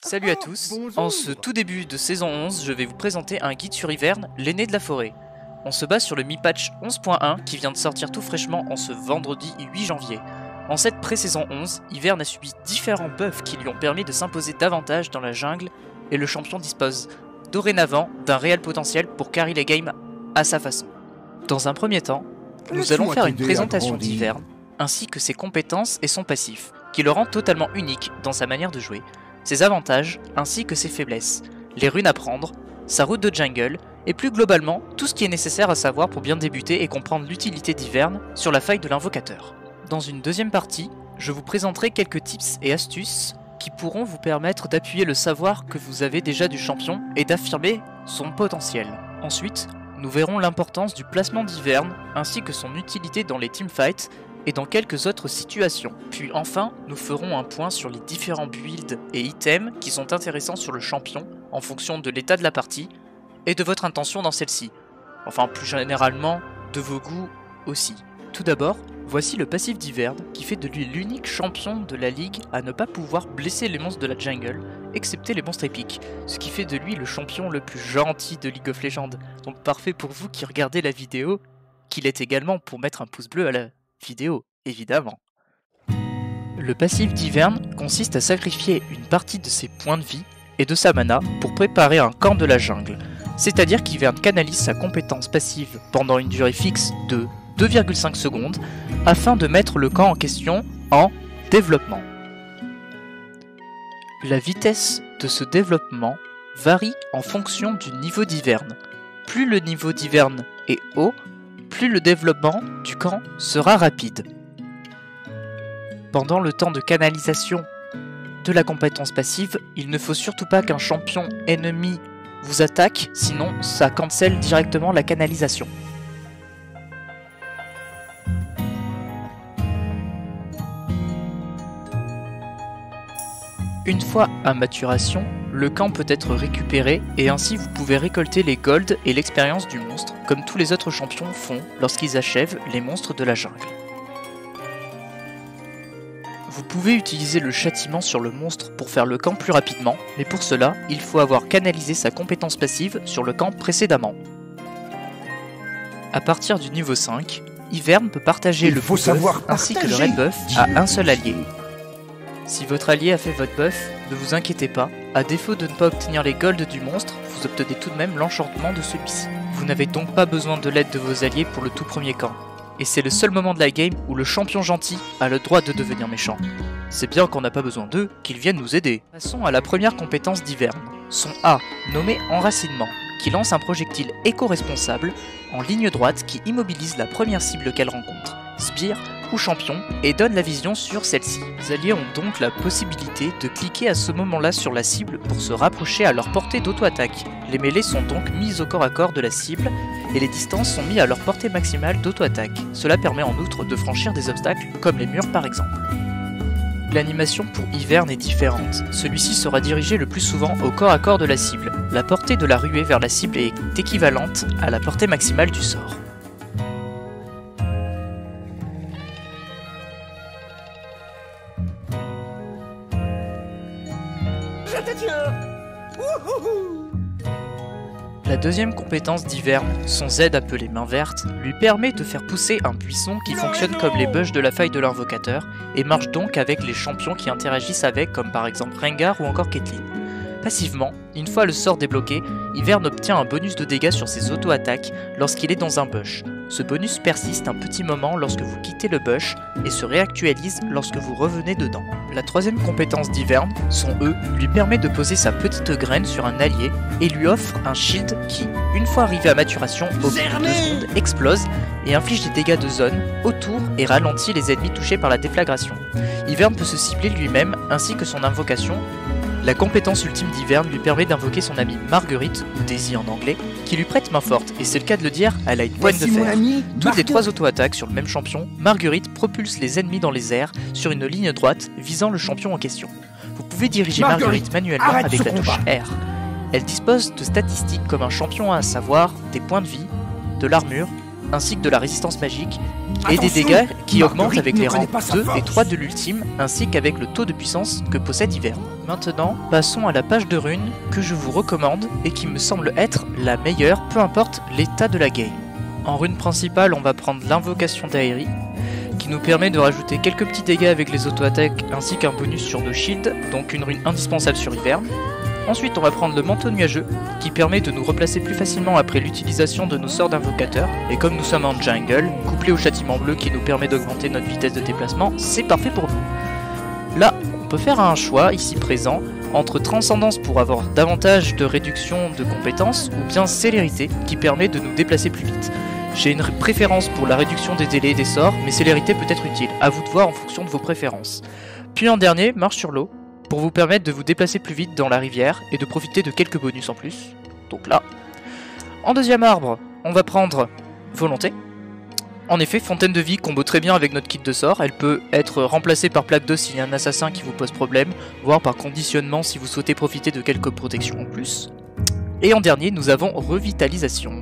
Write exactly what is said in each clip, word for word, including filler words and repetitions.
Salut à tous, en ce tout début de saison onze, je vais vous présenter un guide sur Ivern, l'aîné de la forêt. On se base sur le mi-patch onze point un qui vient de sortir tout fraîchement en ce vendredi huit janvier. En cette pré-saison onze, Ivern a subi différents buffs qui lui ont permis de s'imposer davantage dans la jungle et le champion dispose dorénavant d'un réel potentiel pour carry les games à sa façon. Dans un premier temps, nous allons faire une présentation d'Ivern ainsi que ses compétences et son passif, qui le rend totalement unique dans sa manière de jouer, ses avantages ainsi que ses faiblesses, les runes à prendre, sa route de jungle, et plus globalement tout ce qui est nécessaire à savoir pour bien débuter et comprendre l'utilité d'Ivern sur la faille de l'invocateur. Dans une deuxième partie, je vous présenterai quelques tips et astuces qui pourront vous permettre d'appuyer le savoir que vous avez déjà du champion et d'affirmer son potentiel. Ensuite, nous verrons l'importance du placement d'Ivern ainsi que son utilité dans les teamfights et dans quelques autres situations. Puis enfin, nous ferons un point sur les différents builds et items qui sont intéressants sur le champion en fonction de l'état de la partie et de votre intention dans celle-ci. Enfin, plus généralement, de vos goûts aussi. Tout d'abord, voici le passif d'Ivern qui fait de lui l'unique champion de la ligue à ne pas pouvoir blesser les monstres de la jungle, excepté les monstres épiques, ce qui fait de lui le champion le plus gentil de League of Legends. Donc parfait pour vous qui regardez la vidéo, qu'il est également pour mettre un pouce bleu à la vidéo, évidemment. Le passif d'Ivern consiste à sacrifier une partie de ses points de vie et de sa mana pour préparer un camp de la jungle, c'est-à-dire qu'Ivern canalise sa compétence passive pendant une durée fixe de deux virgule cinq secondes afin de mettre le camp en question en développement. La vitesse de ce développement varie en fonction du niveau d'Ivern. Plus le niveau d'Ivern est haut, plus le développement du camp sera rapide. Pendant le temps de canalisation de la compétence passive, il ne faut surtout pas qu'un champion ennemi vous attaque, sinon ça cancelle directement la canalisation. Une fois à maturation, le camp peut être récupéré et ainsi vous pouvez récolter les golds et l'expérience du monstre, comme tous les autres champions font lorsqu'ils achèvent les monstres de la jungle. Vous pouvez utiliser le châtiment sur le monstre pour faire le camp plus rapidement, mais pour cela, il faut avoir canalisé sa compétence passive sur le camp précédemment. À partir du niveau cinq, Ivern peut partager il le blue buff ainsi que le red buff à un seul allié. Si votre allié a fait votre buff, ne vous inquiétez pas, à défaut de ne pas obtenir les golds du monstre, vous obtenez tout de même l'enchantement de celui-ci. Vous n'avez donc pas besoin de l'aide de vos alliés pour le tout premier camp. Et c'est le seul moment de la game où le champion gentil a le droit de devenir méchant. C'est bien qu'on n'a pas besoin d'eux, qu'ils viennent nous aider. Passons à la première compétence d'Ivern, son A, nommé Enracinement, qui lance un projectile éco-responsable en ligne droite qui immobilise la première cible qu'elle rencontre, sbire ou champion, et donne la vision sur celle-ci. Les alliés ont donc la possibilité de cliquer à ce moment-là sur la cible pour se rapprocher à leur portée d'auto-attaque. Les mêlées sont donc mises au corps à corps de la cible, et les distances sont mises à leur portée maximale d'auto-attaque. Cela permet en outre de franchir des obstacles, comme les murs par exemple. L'animation pour Ivern est différente. Celui-ci sera dirigé le plus souvent au corps à corps de la cible. La portée de la ruée vers la cible est équivalente à la portée maximale du sort. La deuxième compétence d'Ivern, son Z appelé main verte, lui permet de faire pousser un buisson qui fonctionne comme les bush de la faille de l'invocateur et marche donc avec les champions qui interagissent avec, comme par exemple Rengar ou encore Caitlyn. Passivement, une fois le sort débloqué, Ivern obtient un bonus de dégâts sur ses auto-attaques lorsqu'il est dans un bush. Ce bonus persiste un petit moment lorsque vous quittez le bush et se réactualise lorsque vous revenez dedans. La troisième compétence d'Ivern, son E, lui permet de poser sa petite graine sur un allié et lui offre un shield qui, une fois arrivé à maturation, au bout de deux secondes, explose et inflige des dégâts de zone autour et ralentit les ennemis touchés par la déflagration. Ivern peut se cibler lui-même ainsi que son invocation. La compétence ultime d'Ivern lui permet d'invoquer son amie Marguerite, ou Daisy en anglais, qui lui prête main forte, et c'est le cas de le dire, elle a une poigne de fer. Toutes les trois auto-attaques sur le même champion, Marguerite propulse les ennemis dans les airs sur une ligne droite visant le champion en question. Vous pouvez diriger Marguerite, Marguerite manuellement avec la touche R. Elle dispose de statistiques comme un champion a à savoir des points de vie, de l'armure ainsi que de la résistance magique, et des dégâts qui augmentent avec les rangs deux et trois de l'ultime, ainsi qu'avec le taux de puissance que possède Ivern. Maintenant, passons à la page de runes que je vous recommande et qui me semble être la meilleure, peu importe l'état de la game. En rune principale, on va prendre l'invocation d'Aérie, qui nous permet de rajouter quelques petits dégâts avec les auto-attaques ainsi qu'un bonus sur nos shields, donc une rune indispensable sur Ivern. Ensuite, on va prendre le manteau nuageux, qui permet de nous replacer plus facilement après l'utilisation de nos sorts d'invocateur. Et comme nous sommes en jungle, couplé au châtiment bleu qui nous permet d'augmenter notre vitesse de déplacement, c'est parfait pour nous. Là, on peut faire un choix, ici présent, entre transcendance pour avoir davantage de réduction de compétences, ou bien célérité, qui permet de nous déplacer plus vite. J'ai une préférence pour la réduction des délais des sorts, mais célérité peut être utile, à vous de voir en fonction de vos préférences. Puis en dernier, marche sur l'eau, pour vous permettre de vous déplacer plus vite dans la rivière et de profiter de quelques bonus en plus. Donc là. En deuxième arbre, on va prendre volonté. En effet, fontaine de vie combo très bien avec notre kit de sort. Elle peut être remplacée par plaque d'eau s'il y a un assassin qui vous pose problème, voire par conditionnement si vous souhaitez profiter de quelques protections en plus. Et en dernier, nous avons revitalisation,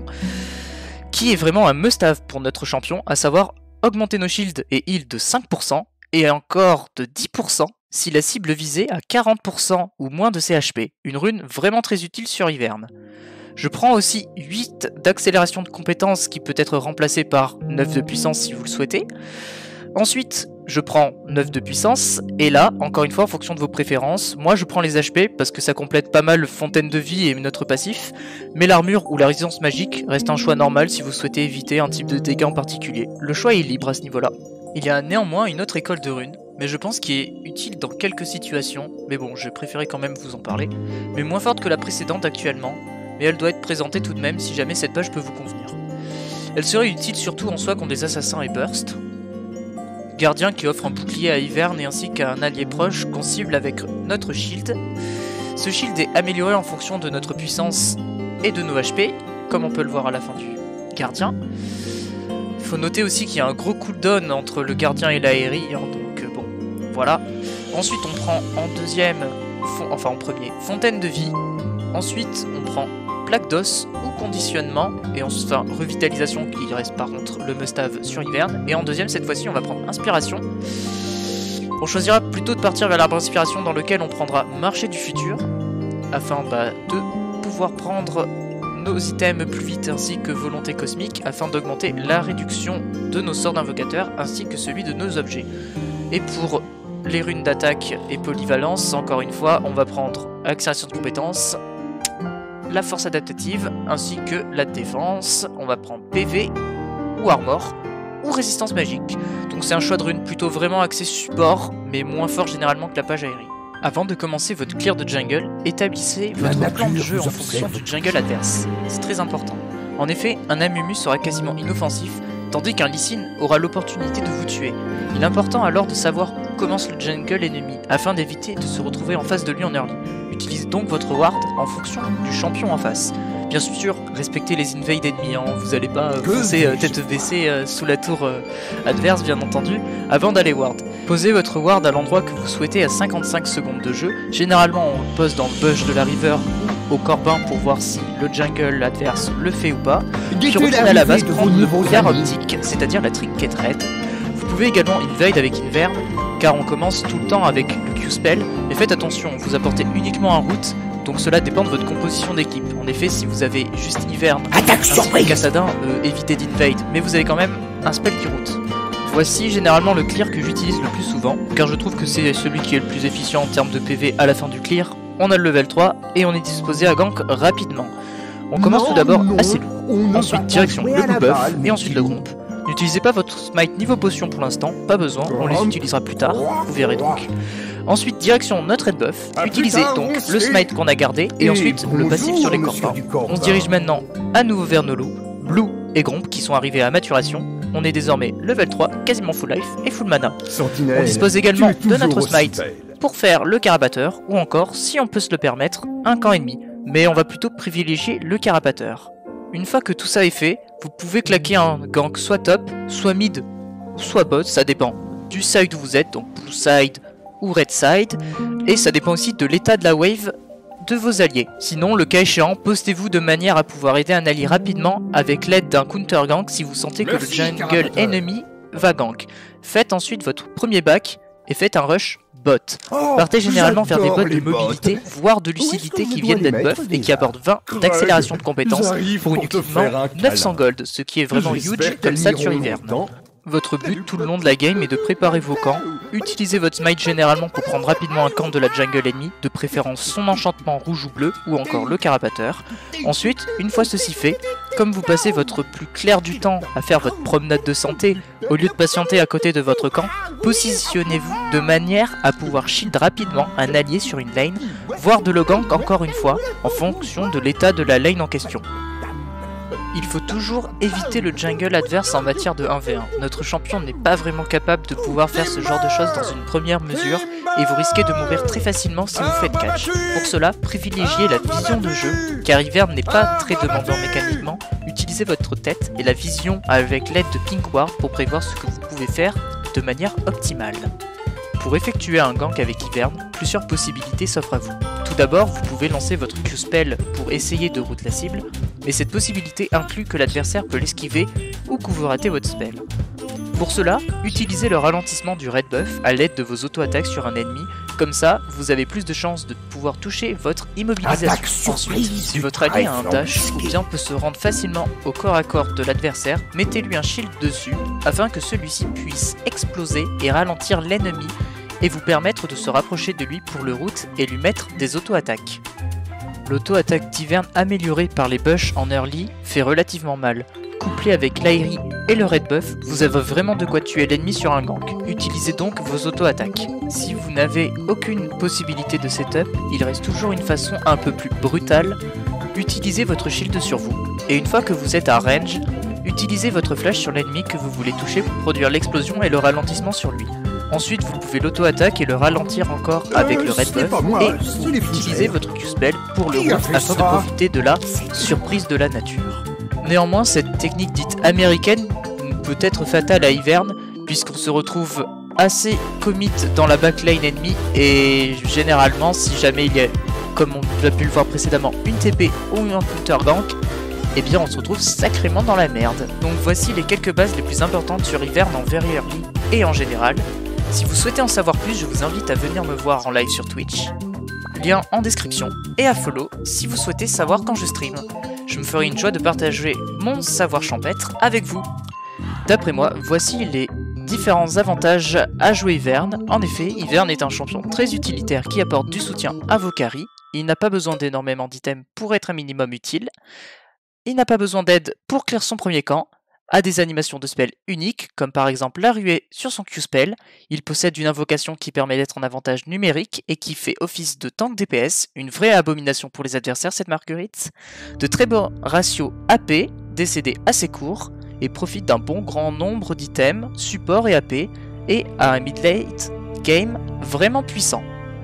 qui est vraiment un must-have pour notre champion, à savoir augmenter nos shields et heal de cinq pour cent et encore de dix pour cent si la cible visée a quarante pour cent ou moins de C H P, une rune vraiment très utile sur Ivern. Je prends aussi huit d'accélération de compétences qui peut être remplacée par neuf de puissance si vous le souhaitez. Ensuite, je prends neuf de puissance, et là, encore une fois, en fonction de vos préférences, moi je prends les H P parce que ça complète pas mal fontaine de vie et notre passif, mais l'armure ou la résistance magique reste un choix normal si vous souhaitez éviter un type de dégâts en particulier. Le choix est libre à ce niveau-là. Il y a néanmoins une autre école de runes, mais je pense qu'il est utile dans quelques situations, mais bon, je préférais quand même vous en parler, mais moins forte que la précédente actuellement, mais elle doit être présentée tout de même si jamais cette page peut vous convenir. Elle serait utile surtout en soi contre des assassins et burst, gardien qui offre un bouclier à Ivern et ainsi qu'à un allié proche qu'on cible avec notre shield. Ce shield est amélioré en fonction de notre puissance et de nos H P, comme on peut le voir à la fin du gardien. Il faut noter aussi qu'il y a un gros cooldown entre le gardien et l'aérie, hein, donc euh, bon, voilà. Ensuite on prend en deuxième, enfin en premier, fontaine de vie. Ensuite on prend plaque d'os ou conditionnement, et enfin revitalisation qui reste par contre le must-have sur Ivern. Et en deuxième cette fois-ci on va prendre inspiration. On choisira plutôt de partir vers l'arbre inspiration dans lequel on prendra marché du futur, afin bah, de pouvoir prendre nos items plus vite ainsi que volonté cosmique afin d'augmenter la réduction de nos sorts d'invocateur ainsi que celui de nos objets. Et pour les runes d'attaque et polyvalence, encore une fois, on va prendre accélération de compétences, la force adaptative ainsi que la défense. On va prendre P V ou armor ou résistance magique. Donc c'est un choix de runes plutôt vraiment axé support mais moins fort généralement que la page aérienne. Avant de commencer votre clear de jungle, établissez votre plan de jeu en fonction du jungle adverse. C'est très important. En effet, un Amumu sera quasiment inoffensif, tandis qu'un Lee Sin aura l'opportunité de vous tuer. Il est important alors de savoir où commence le jungle ennemi, afin d'éviter de se retrouver en face de lui en early. Utilisez donc votre ward en fonction du champion en face. Bien sûr, respectez les invades ennemis, hein. Vous n'allez pas euh, foncer euh, tête baissée euh, sous la tour euh, adverse, bien entendu, avant d'aller ward. Posez votre ward à l'endroit que vous souhaitez à cinquante-cinq secondes de jeu. Généralement, on le pose dans le bush de la river ou au corbin pour voir si le jungle adverse le fait ou pas. Puis retournez à la base prendre le brouillard optique, c'est-à-dire la trinket red. Vous pouvez également invade avec Invern, car on commence tout le temps avec le Q-spell, mais faites attention, vous apportez uniquement un route, donc cela dépend de votre composition d'équipe. En effet, si vous avez juste Ivern, attaque surprise, Cassadin, euh, évitez d'invade, mais vous avez quand même un spell qui route. Voici généralement le clear que j'utilise le plus souvent, car je trouve que c'est celui qui est le plus efficient en termes de P V à la fin du clear. On a le level trois et on est disposé à gank rapidement. On commence non, tout d'abord assez lourd, ensuite direction le blue buff et ensuite le gromp. N'utilisez pas votre smite niveau potion pour l'instant, pas besoin, on les utilisera plus tard, vous verrez donc. Ensuite, direction notre red buff, utilisez donc le smite qu'on a gardé, et ensuite le passif sur les corbins. On se dirige maintenant à nouveau vers nos loups, Blue et Gromp qui sont arrivés à maturation. On est désormais level trois, quasiment full life et full mana. On dispose également de notre smite pour faire le carapateur, ou encore, si on peut se le permettre, un camp ennemi. Mais on va plutôt privilégier le carapateur. Une fois que tout ça est fait, vous pouvez claquer un gank soit top, soit mid, ou soit bot, ça dépend du side où vous êtes, donc blue side ou red side, et ça dépend aussi de l'état de la wave de vos alliés. Sinon, le cas échéant, postez-vous de manière à pouvoir aider un allié rapidement avec l'aide d'un counter gank si vous sentez que Merci, le jungle carapateur. ennemi va gank. Faites ensuite votre premier back et faites un rush bot. Oh, Partez généralement vers des bots de mobilité, bots. voire de lucidité qui viennent d'être buff et qui apportent vingt d'accélération de compétences pour uniquement neuf cents gold, ce qui est vraiment huge comme ça sur Ivern. Votre but tout le long de la game est de préparer vos camps, utilisez votre smite généralement pour prendre rapidement un camp de la jungle ennemie, de préférence son enchantement rouge ou bleu, ou encore le carapateur. Ensuite, une fois ceci fait, comme vous passez votre plus clair du temps à faire votre promenade de santé, au lieu de patienter à côté de votre camp, positionnez-vous de manière à pouvoir shield rapidement un allié sur une lane, voire de le gank encore une fois, en fonction de l'état de la lane en question. Il faut toujours éviter le jungle adverse en matière de un v un. Notre champion n'est pas vraiment capable de pouvoir faire ce genre de choses dans une première mesure et vous risquez de mourir très facilement si vous faites catch. Pour cela, privilégiez la vision de jeu, car Ivern n'est pas très demandant mécaniquement. Utilisez votre tête et la vision avec l'aide de Pink Ward pour prévoir ce que vous pouvez faire de manière optimale. Pour effectuer un gank avec Ivern, plusieurs possibilités s'offrent à vous. Tout d'abord, vous pouvez lancer votre Q-spell pour essayer de route la cible, mais cette possibilité inclut que l'adversaire peut l'esquiver ou que vous ratez votre spell. Pour cela, utilisez le ralentissement du red buff à l'aide de vos auto-attaques sur un ennemi, comme ça, vous avez plus de chances de pouvoir toucher votre immobilisation. Ensuite, si votre allié a un dash ou bien peut se rendre facilement au corps à corps de l'adversaire, mettez-lui un shield dessus afin que celui-ci puisse exploser et ralentir l'ennemi et vous permettre de se rapprocher de lui pour le route et lui mettre des auto-attaques. L'auto-attaque d'Ivern améliorée par les bush en early fait relativement mal. Couplé avec l'Airi et le red buff, vous avez vraiment de quoi tuer l'ennemi sur un gank. Utilisez donc vos auto-attaques. Si vous n'avez aucune possibilité de setup, il reste toujours une façon un peu plus brutale. Utilisez votre shield sur vous. Et une fois que vous êtes à range, utilisez votre flash sur l'ennemi que vous voulez toucher pour produire l'explosion et le ralentissement sur lui. Ensuite, vous pouvez l'auto-attaque et le ralentir encore avec euh, le red buff moi, et vous utilisez votre Q-spell pour le route afin de profiter de la surprise de la nature. Néanmoins, cette technique dite américaine peut être fatale à Ivern puisqu'on se retrouve assez commit dans la backline ennemie et généralement, si jamais il y a, comme on a pu le voir précédemment, une T P ou un counter gank, eh bien on se retrouve sacrément dans la merde. Donc voici les quelques bases les plus importantes sur Ivern en very early et en général. Si vous souhaitez en savoir plus, je vous invite à venir me voir en live sur Twitch, lien en description, et à follow si vous souhaitez savoir quand je stream. Je me ferai une joie de partager mon savoir champêtre avec vous. D'après moi, voici les différents avantages à jouer Ivern. En effet, Ivern est un champion très utilitaire qui apporte du soutien à vos carries. Il n'a pas besoin d'énormément d'items pour être un minimum utile. Il n'a pas besoin d'aide pour clear son premier camp. A des animations de spell uniques, comme par exemple la ruée sur son Q-spell. Il possède une invocation qui permet d'être en avantage numérique et qui fait office de tank D P S, une vraie abomination pour les adversaires cette marguerite. De très bons ratios A P, D C D assez court, et profite d'un bon grand nombre d'items, support et A P, et a un mid-late game vraiment puissant.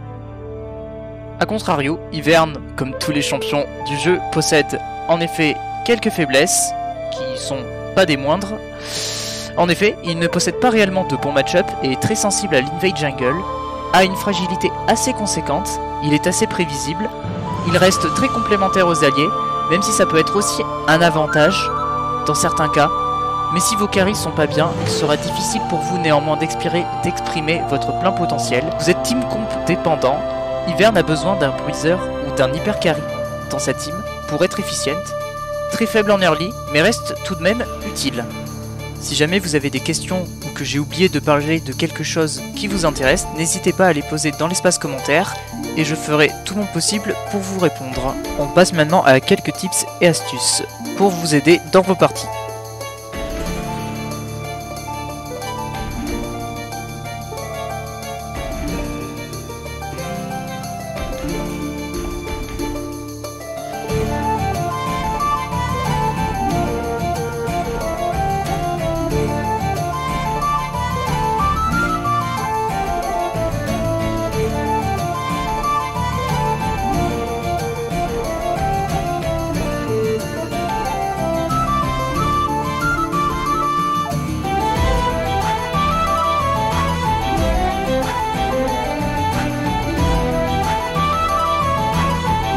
A contrario, Ivern, comme tous les champions du jeu, possède en effet quelques faiblesses, qui sont pas des moindres. En effet, il ne possède pas réellement de bons match-up et est très sensible à l'invade jungle, a une fragilité assez conséquente, il est assez prévisible, il reste très complémentaire aux alliés, même si ça peut être aussi un avantage dans certains cas, mais si vos carries sont pas bien, il sera difficile pour vous néanmoins d'exprimer votre plein potentiel. Vous êtes team comp dépendant, Ivern a besoin d'un bruiser ou d'un hyper carry dans sa team pour être efficiente. Très faible en early, mais reste tout de même utile. Si jamais vous avez des questions ou que j'ai oublié de parler de quelque chose qui vous intéresse, n'hésitez pas à les poser dans l'espace commentaire et je ferai tout mon possible pour vous répondre. On passe maintenant à quelques tips et astuces pour vous aider dans vos parties.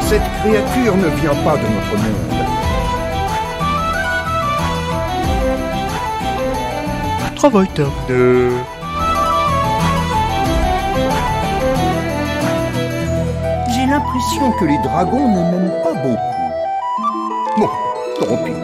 Cette créature ne vient pas de notre monde. Travail terminé. J'ai l'impression que les dragons ne m'aiment pas beaucoup. Bon, tant pis.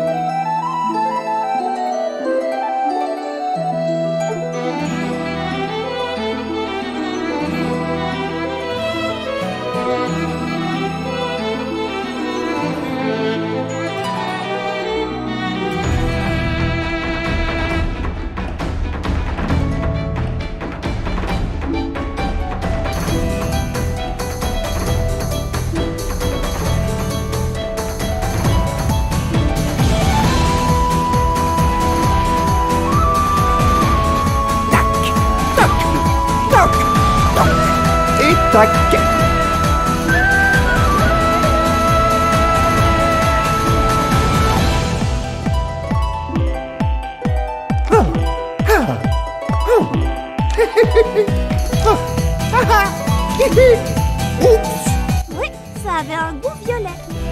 Tac. Oui, ça avait un goût violet.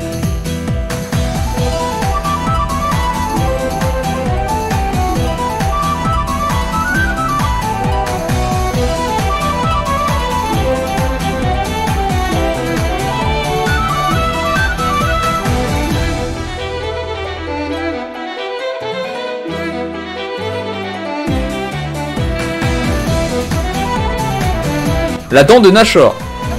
La dent de Nashor.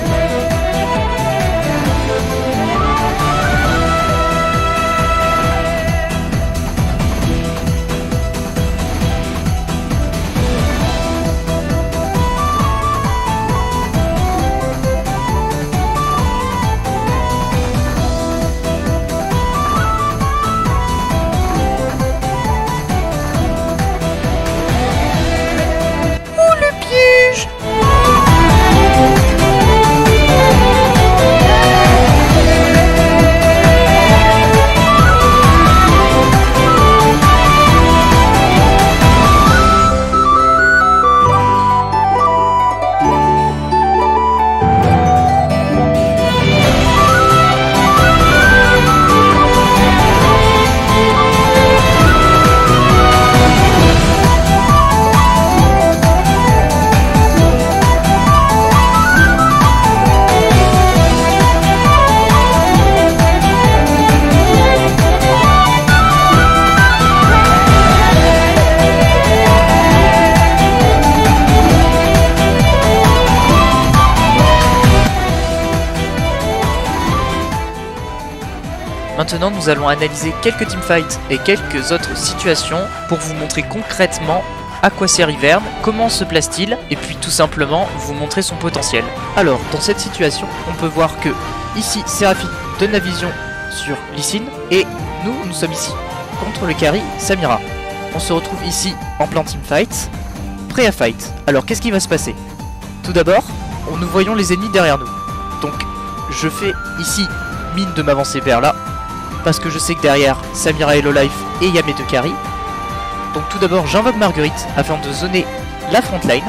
Maintenant, nous allons analyser quelques teamfights et quelques autres situations pour vous montrer concrètement à quoi sert Ivern, comment se place-t-il, et puis tout simplement vous montrer son potentiel. Alors, dans cette situation, on peut voir que ici, Séraphine donne la vision sur Lee Sin, et nous, nous sommes ici contre le carry Samira. On se retrouve ici en plein teamfight, prêt à fight. Alors, qu'est-ce qui va se passer? Tout d'abord, nous voyons les ennemis derrière nous. Donc, je fais ici mine de m'avancer vers là, parce que je sais que derrière, Samira est low life et il y a mes deux carries. Donc tout d'abord, j'invoque Marguerite afin de zoner la front line.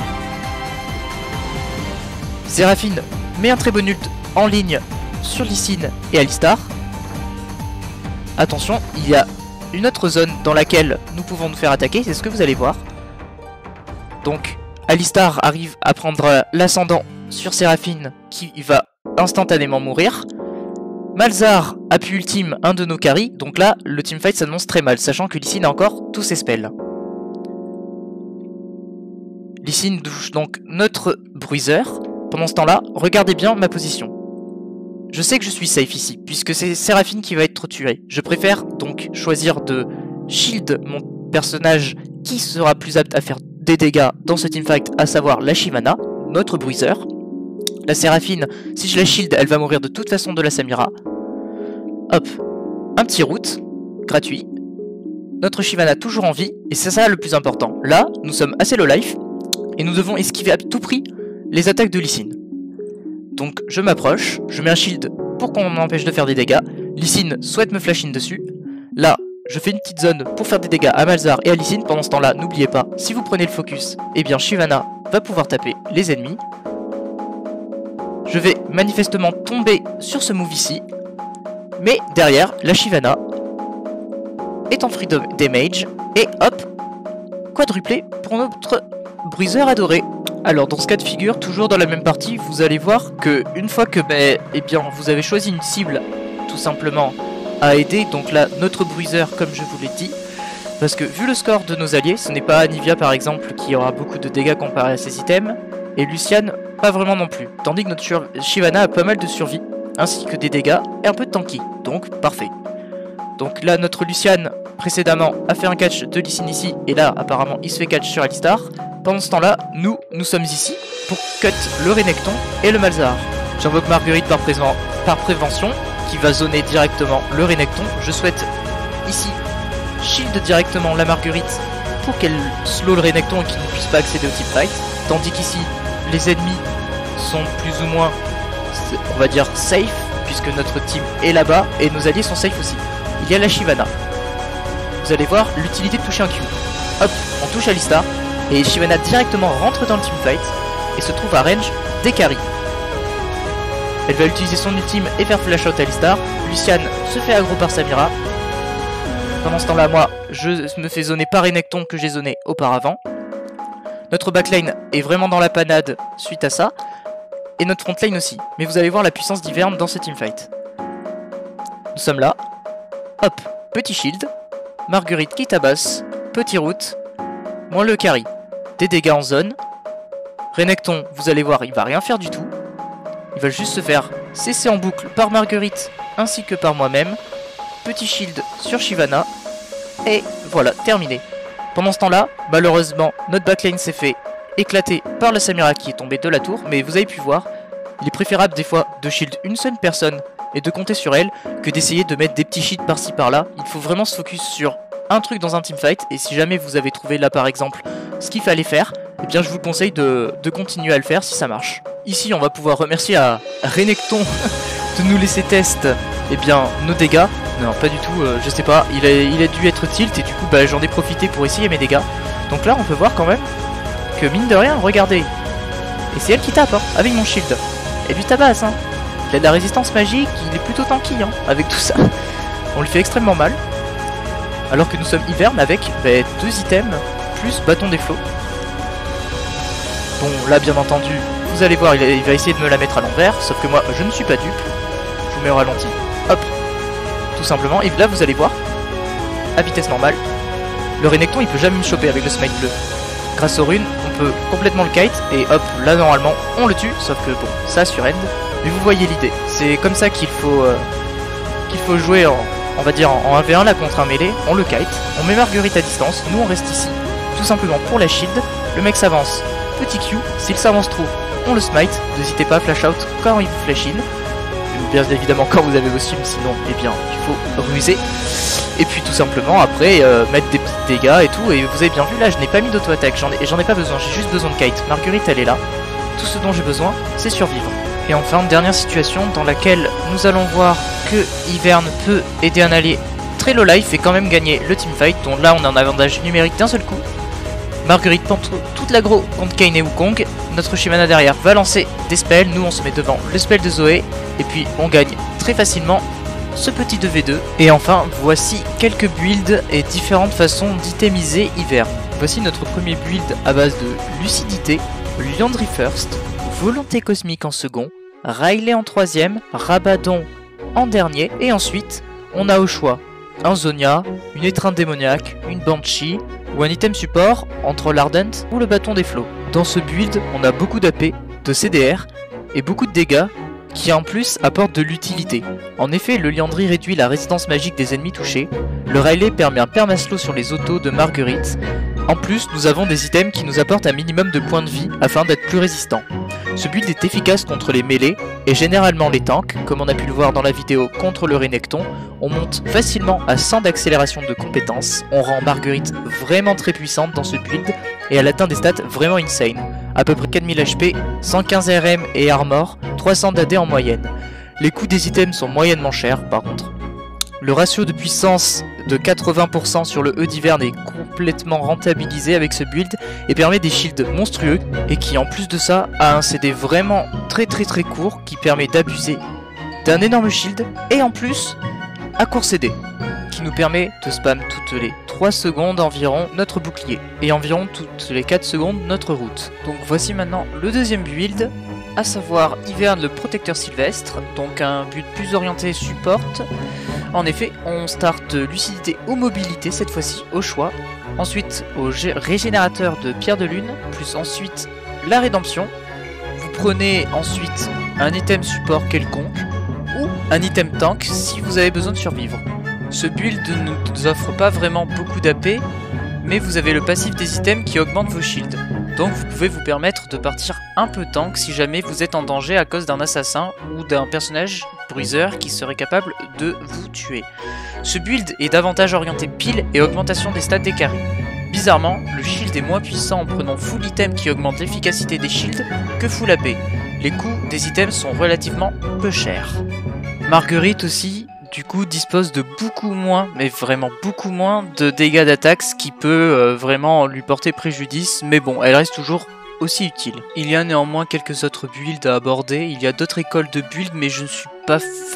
Séraphine met un très bon ult en ligne sur Lee Sin et Alistar. Attention, il y a une autre zone dans laquelle nous pouvons nous faire attaquer, c'est ce que vous allez voir. Donc, Alistar arrive à prendre l'ascendant sur Séraphine qui va instantanément mourir. Malzahar a pu ultime un de nos carries, donc là, le teamfight s'annonce très mal, sachant que Lee Sin a encore tous ses spells. Lee Sin touche donc notre bruiseur. Pendant ce temps-là, regardez bien ma position. Je sais que je suis safe ici, puisque c'est Séraphine qui va être tuée. Je préfère donc choisir de shield mon personnage qui sera plus apte à faire des dégâts dans ce teamfight, à savoir la Shyvana, notre bruiseur. La Séraphine, si je la shield, elle va mourir de toute façon de la Samira. Hop, un petit route, gratuit. Notre Shyvana toujours en vie, et c'est ça le plus important. Là, nous sommes assez low life, et nous devons esquiver à tout prix les attaques de Lee Sin. Donc je m'approche, je mets un shield pour qu'on m'empêche de faire des dégâts. Lee Sin souhaite me flash in dessus. Là, je fais une petite zone pour faire des dégâts à Malzahar et à Lee Sin. Pendant ce temps-là, n'oubliez pas, si vous prenez le focus, eh bien Shyvana va pouvoir taper les ennemis. je vais manifestement tomber sur ce move ici. Mais derrière, la Shyvana est en free damage. Et hop, quadruplé pour notre bruiseur adoré. Alors dans ce cas de figure, toujours dans la même partie, vous allez voir que une fois que bah, eh bien, vous avez choisi une cible tout simplement à aider, donc là notre bruiseur comme je vous l'ai dit, parce que vu le score de nos alliés, ce n'est pas Anivia par exemple qui aura beaucoup de dégâts comparé à ses items, et Lucian pas vraiment non plus, tandis que notre Shyvana a pas mal de survie, ainsi que des dégâts et un peu de tanky, donc parfait. Donc là notre Lucian précédemment a fait un catch de Lee Sin ici, et là apparemment il se fait catch sur Alistar. Pendant ce temps là, nous, nous sommes ici pour cut le Renekton et le Malzahar. J'invoque Marguerite par, par prévention, qui va zoner directement le Renekton. Je souhaite ici shield directement la Marguerite pour qu'elle slow le Renekton et qu'il ne puisse pas accéder au teamfight. Tandis qu'ici, les ennemis sont plus ou moins, on va dire, safe, puisque notre team est là-bas et nos alliés sont safe aussi. Il y a la Shyvana. Vous allez voir l'utilité de toucher un Q. Hop, on touche Alistar et Shyvana directement rentre dans le teamfight et se trouve à range des carries. Elle va utiliser son ultime et faire flash out Alistar. Lucian se fait aggro par Samira. Pendant ce temps-là, moi, je me fais zoner par Renekton que j'ai zoné auparavant. Notre backlane est vraiment dans la panade suite à ça. Et notre frontlane aussi. Mais vous allez voir la puissance d'Ivern dans ce teamfight. Nous sommes là. Hop, petit shield. Marguerite qui tabasse. Petit route. Moins le carry. Des dégâts en zone. Renekton, vous allez voir, il va rien faire du tout. Il va juste se faire cesser en boucle par Marguerite ainsi que par moi-même. Petit shield sur Shyvana. Et voilà, terminé. Pendant ce temps-là, malheureusement, notre backlane s'est fait éclater par la Samira qui est tombée de la tour. Mais vous avez pu voir, il est préférable des fois de shield une seule personne et de compter sur elle que d'essayer de mettre des petits shields par-ci par-là. Il faut vraiment se focus sur un truc dans un teamfight. Et si jamais vous avez trouvé là par exemple ce qu'il fallait faire, eh bien je vous conseille de, de continuer à le faire si ça marche. Ici on va pouvoir remercier à Renekton de nous laisser test eh bien, nos dégâts. Non pas du tout, euh, je sais pas, il a, il a dû être tilt et du coup bah, j'en ai profité pour essayer mes dégâts. Donc là on peut voir quand même que mine de rien, regardez. Et c'est elle qui tape hein, avec mon shield. Et lui tabasse hein. Il a de la résistance magique, il est plutôt tanky hein, avec tout ça. On lui fait extrêmement mal. Alors que nous sommes Ivern avec bah, deux items plus bâton des flots. Bon là bien entendu, vous allez voir, il, il va essayer de me la mettre à l'envers, sauf que moi je ne suis pas dupe. Je vous mets au ralenti. Hop. Tout simplement, et là vous allez voir, à vitesse normale, le Renekton il peut jamais me choper avec le smite bleu. Grâce aux runes, on peut complètement le kite, et hop, là normalement on le tue, sauf que bon, ça sur end. Mais vous voyez l'idée, c'est comme ça qu'il faut, euh, qu'il faut jouer en, on va dire en un v un là contre un mêlée, on le kite, on met Marguerite à distance, nous on reste ici, tout simplement pour la shield, le mec s'avance, petit Q, s'il s'avance trop, on le smite, n'hésitez pas à flash out quand il vous flash in, bien évidemment quand vous avez vos streams, sinon eh bien il faut ruser, et puis tout simplement après euh, mettre des petits dégâts et tout, et vous avez bien vu là je n'ai pas mis d'auto-attaque, j'en ai, j'en ai pas besoin, j'ai juste besoin de kite, Marguerite elle est là, tout ce dont j'ai besoin c'est survivre. Et enfin, dernière situation dans laquelle nous allons voir que Ivern peut aider un allié très low life et quand même gagner le teamfight. Donc là, on a un avantage numérique d'un seul coup. Marguerite tente toute l'aggro contre Kayn et Wukong. Notre Shyvana derrière va lancer des spells. Nous, on se met devant le spell de Zoé. Et puis, on gagne très facilement ce petit deux v deux. Et enfin, voici quelques builds et différentes façons d'itemiser Ivern. Voici notre premier build à base de lucidité, Liandry first, volonté cosmique en second, Rylai en troisième, Rabadon en dernier, et ensuite on a au choix un Zhonya, une étreinte démoniaque, une Banshee ou un item support entre l'Ardent ou le bâton des flots. Dans ce build, on a beaucoup d'A P, de C D R et beaucoup de dégâts qui en plus apportent de l'utilité. En effet, le Liandry réduit la résistance magique des ennemis touchés, le Rylai permet un permaslow sur les autos de Marguerite. En plus, nous avons des items qui nous apportent un minimum de points de vie afin d'être plus résistants. Ce build est efficace contre les mêlées et généralement les tanks, comme on a pu le voir dans la vidéo contre le Renekton. On monte facilement à cent d'accélération de compétences, on rend Marguerite vraiment très puissante dans ce build et elle atteint des stats vraiment insane. À peu près quatre mille H P, cent quinze R M et armor, trois cents d'A D en moyenne. Les coûts des items sont moyennement chers par contre. Le ratio de puissance de quatre-vingts pour cent sur le E d'Hivern est complètement rentabilisé avec ce build et permet des shields monstrueux et qui en plus de ça a un C D vraiment très très très court qui permet d'abuser d'un énorme shield et en plus à court C D qui nous permet de spam toutes les trois secondes environ notre bouclier et environ toutes les quatre secondes notre route. Donc voici maintenant le deuxième build, à savoir Hivern le protecteur sylvestre, donc un build plus orienté support. En effet, on start lucidité ou mobilité cette fois-ci au choix, ensuite au régénérateur de pierre de lune, plus ensuite la rédemption. Vous prenez ensuite un item support quelconque ou un item tank si vous avez besoin de survivre. Ce build ne nous offre pas vraiment beaucoup d'A P, mais vous avez le passif des items qui augmente vos shields. Donc vous pouvez vous permettre de partir un peu tank si jamais vous êtes en danger à cause d'un assassin ou d'un personnage bruiseur qui serait capable de vous tuer. Ce build est davantage orienté pile et augmentation des stats des carrés. Bizarrement, le shield est moins puissant en prenant full item qui augmente l'efficacité des shields que full A P. Les coûts des items sont relativement peu chers. Marguerite aussi, du coup, dispose de beaucoup moins, mais vraiment beaucoup moins, de dégâts d'attaque, ce qui peut euh, vraiment lui porter préjudice, mais bon, elle reste toujours aussi utile. Il y a néanmoins quelques autres builds à aborder, il y a d'autres écoles de builds, mais je ne suis pas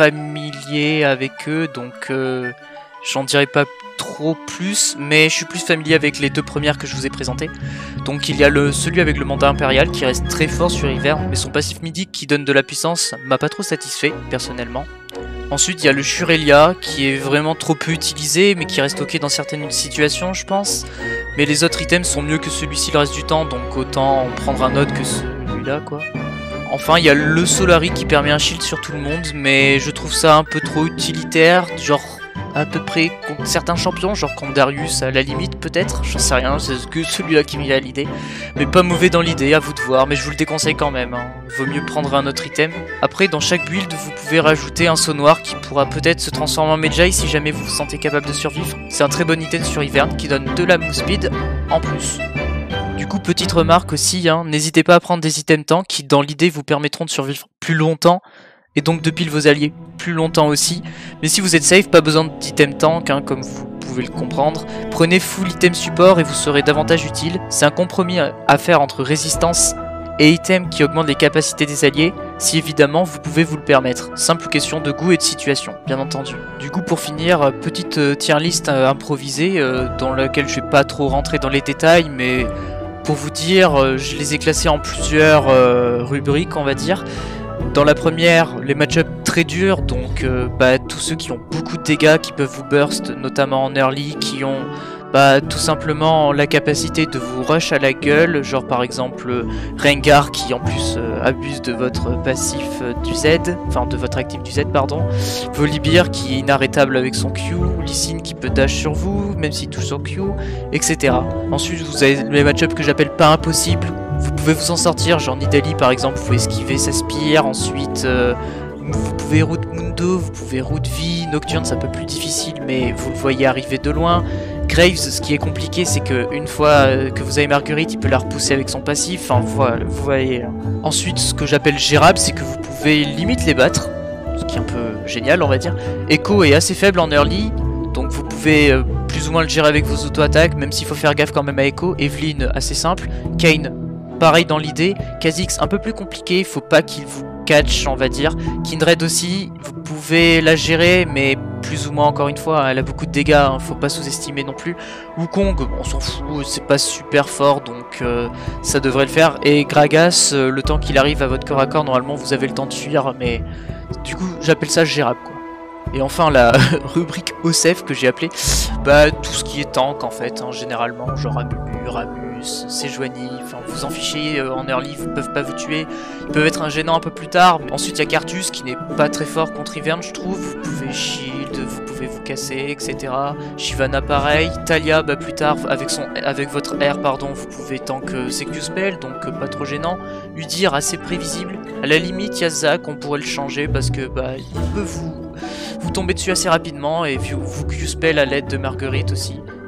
familier avec eux, donc euh, j'en dirai pas trop plus, mais je suis plus familier avec les deux premières que je vous ai présentées. Donc il y a le, celui avec le mandat impérial qui reste très fort sur Hivern, mais son passif mythique qui donne de la puissance m'a pas trop satisfait, personnellement. Ensuite, il y a le Shurelia qui est vraiment trop peu utilisé, mais qui reste ok dans certaines situations, je pense. Mais les autres items sont mieux que celui-ci le reste du temps, donc autant en prendre un autre que celui-là, quoi. Enfin, il y a le Solari qui permet un shield sur tout le monde, mais je trouve ça un peu trop utilitaire, genre à peu près contre certains champions, genre contre Darius à la limite peut-être, j'en sais rien, c'est que celui-là qui m'y a l'idée. Mais pas mauvais dans l'idée, à vous de voir, mais je vous le déconseille quand même, hein. Vaut mieux prendre un autre item. Après, dans chaque build, vous pouvez rajouter un saut noir qui pourra peut-être se transformer en Medjay si jamais vous vous sentez capable de survivre. C'est un très bon item sur Hivern qui donne de la move speed en plus. Du coup, petite remarque aussi, hein, n'hésitez pas à prendre des items tank qui dans l'idée vous permettront de survivre plus longtemps et donc de pile vos alliés plus longtemps aussi. Mais si vous êtes safe, pas besoin d'item tank, hein, comme vous pouvez le comprendre. Prenez full item support et vous serez davantage utile. C'est un compromis à faire entre résistance et item qui augmente les capacités des alliés, si évidemment vous pouvez vous le permettre. Simple question de goût et de situation, bien entendu. Du coup, pour finir, petite euh, tier list euh, improvisée, euh, dans laquelle je vais pas trop rentrer dans les détails, mais pour vous dire, euh, je les ai classés en plusieurs euh, rubriques, on va dire. Dans la première, les match-ups très durs, donc euh, bah, tous ceux qui ont beaucoup de dégâts, qui peuvent vous burst, notamment en early, qui ont bah, tout simplement la capacité de vous rush à la gueule, genre par exemple euh, Rengar qui en plus euh, abuse de votre passif euh, du Z, enfin de votre actif du Z, pardon, Volibear qui est inarrêtable avec son Q, Lee Sin qui peut dash sur vous, même s'il touche son Q, et cetera. Ensuite, vous avez les match-ups que j'appelle pas impossibles. Vous pouvez vous en sortir, genre Nidalee par exemple, vous pouvez esquiver sa spire, ensuite euh, vous pouvez route Mundo, vous pouvez route vie, Nocturne c'est un peu plus difficile mais vous le voyez arriver de loin. Graves, ce qui est compliqué c'est que une fois euh, que vous avez Marguerite, il peut la repousser avec son passif, enfin voilà, vous voyez. Là. Ensuite ce que j'appelle gérable, c'est que vous pouvez limite les battre, ce qui est un peu génial on va dire. Echo est assez faible en early, donc vous pouvez euh, plus ou moins le gérer avec vos auto-attaques, même s'il faut faire gaffe quand même à Echo. Evelyn assez simple, Kayn pareil dans l'idée, Kha'Zix un peu plus compliqué, il faut pas qu'il vous catch on va dire, Kindred aussi, vous pouvez la gérer mais plus ou moins encore une fois, elle a beaucoup de dégâts, hein, faut pas sous-estimer non plus. Wukong, bon, on s'en fout, c'est pas super fort donc euh, ça devrait le faire, et Gragas, euh, le temps qu'il arrive à votre corps à corps, normalement vous avez le temps de fuir mais du coup j'appelle ça gérable quoi. Et enfin la rubrique O S F que j'ai appelée, bah tout ce qui est tank en fait, hein, généralement, genre Amumu, Ramus, Sejuani, enfin vous en fichez, euh, en early ils peuvent pas vous tuer, ils peuvent être un gênant un peu plus tard. Ensuite il y a Carthus qui n'est pas très fort contre Hivern je trouve, vous pouvez shield, vous pouvez vous casser, et cetera. Shyvana pareil, Talia bah plus tard avec son avec votre R pardon, vous pouvez tank euh, ses Q-spell, donc euh, pas trop gênant. Udyr assez prévisible, à la limite il y a Zac, on pourrait le changer parce que bah il peut vous vous tombez dessus assez rapidement et vous, vous Q-spell à l'aide de Marguerite aussi.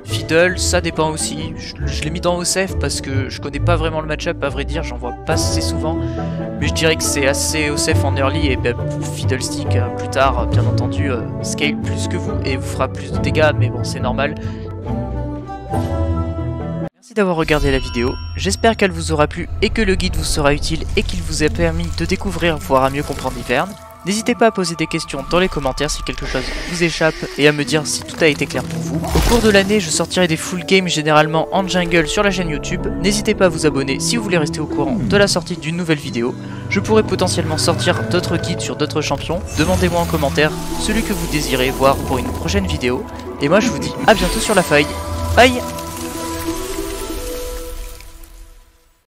Fiddle, ça dépend aussi. Je, je l'ai mis dans O S F parce que je connais pas vraiment le match-up, à vrai dire, j'en vois pas assez souvent. Mais je dirais que c'est assez O S F en early et ben, Fiddlestick euh, plus tard, bien entendu, euh, scale plus que vous et vous fera plus de dégâts, mais bon, c'est normal. Merci d'avoir regardé la vidéo, j'espère qu'elle vous aura plu et que le guide vous sera utile et qu'il vous a permis de découvrir, voire à mieux comprendre Ivern. N'hésitez pas à poser des questions dans les commentaires si quelque chose vous échappe et à me dire si tout a été clair pour vous. Au cours de l'année, je sortirai des full games généralement en jungle sur la chaîne YouTube. N'hésitez pas à vous abonner si vous voulez rester au courant de la sortie d'une nouvelle vidéo. Je pourrais potentiellement sortir d'autres guides sur d'autres champions. Demandez-moi en commentaire celui que vous désirez voir pour une prochaine vidéo. Et moi je vous dis à bientôt sur la faille. Bye!